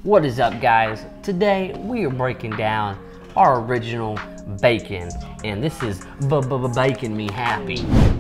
What is up, guys? Today we are breaking down our original bacon, and this is Baking Me Happy.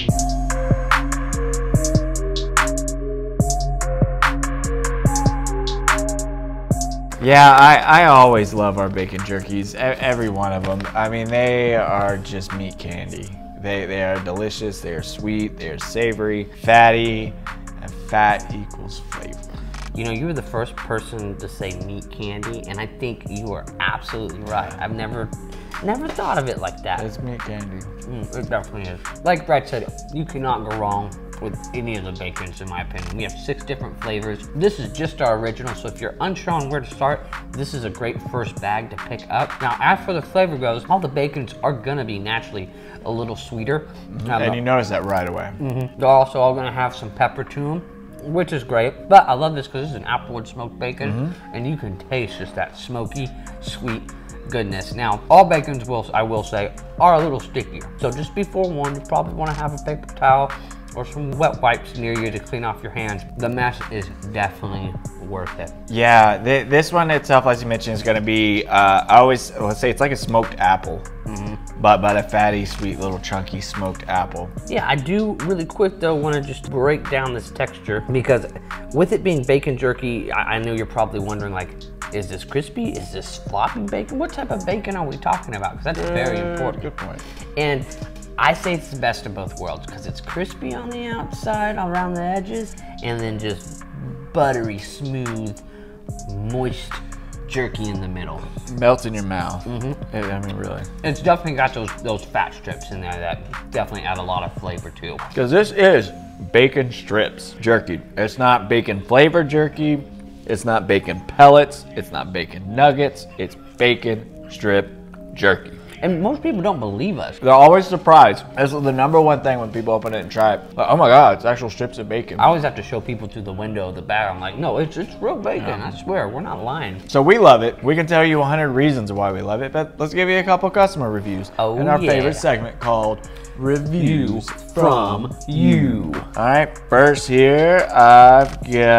Yeah, I always love our bacon jerkies, every one of them. I mean, they are just meat candy. They are delicious, they are sweet, they are savory, fatty, and fat equals flavor. You know, you were the first person to say meat candy, and I think you are absolutely right. I've never thought of it like that. It's meat candy. It definitely is. Like Brad said, you cannot go wrong with any of the bacons, in my opinion. We have 6 different flavors. This is just our original, so if you're unsure on where to start, this is a great first bag to pick up. Now, as for the flavor goes, all the bacons are gonna be naturally a little sweeter. And you notice that right away. They're also all gonna have some pepper to them, which is great. But I love this because this is an applewood smoked bacon, and you can taste just that smoky, sweet goodness. Now, all bacons, I will say, are a little stickier. So just be forewarned, you probably want to have a paper towel or some wet wipes near you to clean off your hands. The mess is definitely worth it. Yeah, this one itself, as you mentioned, is going to be, let's say it's like a smoked apple, but a fatty, sweet, little chunky smoked apple. Yeah, I do really quick though want to just break down this texture, because with it being bacon jerky, I know you're probably wondering, like, is this crispy? Is this floppy bacon? What type of bacon are we talking about? Because that's very important. Good point. And I say it's the best of both worlds, because it's crispy on the outside, around the edges, and then just buttery, smooth, moist jerky in the middle. Melts in your mouth. I mean, really. It's definitely got those fat strips in there that definitely add a lot of flavor too. Because this is bacon strips jerky. It's not bacon flavored jerky. It's not bacon pellets. It's not bacon nuggets. It's bacon strip jerky. And most people don't believe us. They're always surprised. This is the #1 thing when people open it and try it. Like, oh my God, it's actual strips of bacon. I always have to show people through the window of the bag. I'm like, no, it's real bacon. I swear, we're not lying. So we love it. We can tell you 100 reasons why we love it, but let's give you a couple customer reviews in our favorite segment called Reviews from You. All right, first here I've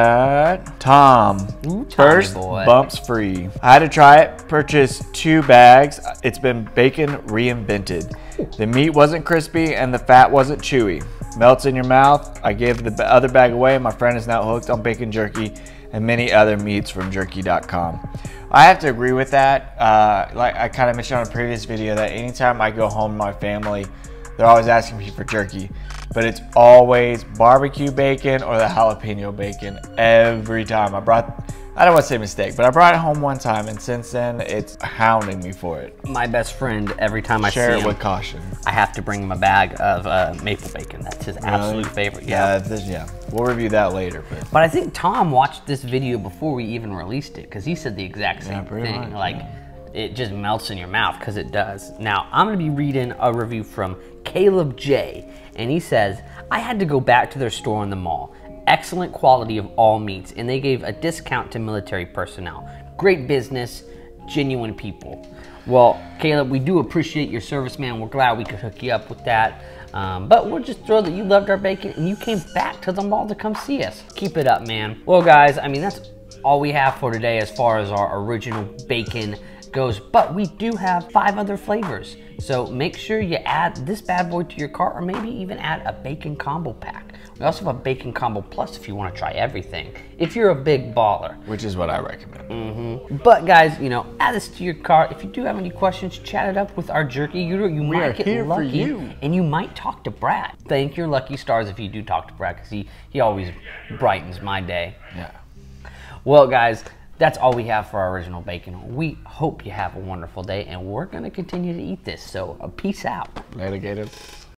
got Tom. First, bumps free. I had to try it, purchased 2 bags. It's been bacon reinvented. The meat wasn't crispy and the fat wasn't chewy. Melts in your mouth. I gave the other bag away. My friend is now hooked on bacon jerky and many other meats from jerky.com. I have to agree with that. Like I kind of mentioned on a previous video, that anytime I go home to my family, they're always asking me for jerky, but it's always barbecue bacon or the jalapeno bacon every time. I don't want to say mistake, but I brought it home one time, and since then it's hounding me for it. My best friend, every time I see him, share it with caution. I have to bring him a bag of maple bacon. That's his absolute favorite. Yeah, we'll review that later. But I think Tom watched this video before we even released it, because he said the exact same thing. Like, it just melts in your mouth, because it does. Now, I'm going to be reading a review from Caleb J, and he says, I had to go back to their store in the mall. Excellent quality of all meats, and they gave a discount to military personnel. Great business, genuine people. Well, Caleb, we do appreciate your service, man. We're glad we could hook you up with that. But we're just thrilled that you loved our bacon and you came back to the mall to come see us. Keep it up, man. Well, guys, I mean, that's all we have for today as far as our original bacon goes, but we do have 5 other flavors. So make sure you add this bad boy to your cart, or maybe even add a bacon combo pack. We also have a bacon combo plus if you want to try everything, if you're a big baller. Which is what I recommend. But guys, you know, add this to your cart. If you do have any questions, chat it up with our jerky. You might get lucky, and you might talk to Brad. Thank your lucky stars if you do talk to Brad, because he always brightens my day. Yeah. Well, guys, that's all we have for our original bacon. We hope you have a wonderful day, and we're going to continue to eat this. So peace out. Later, Gators.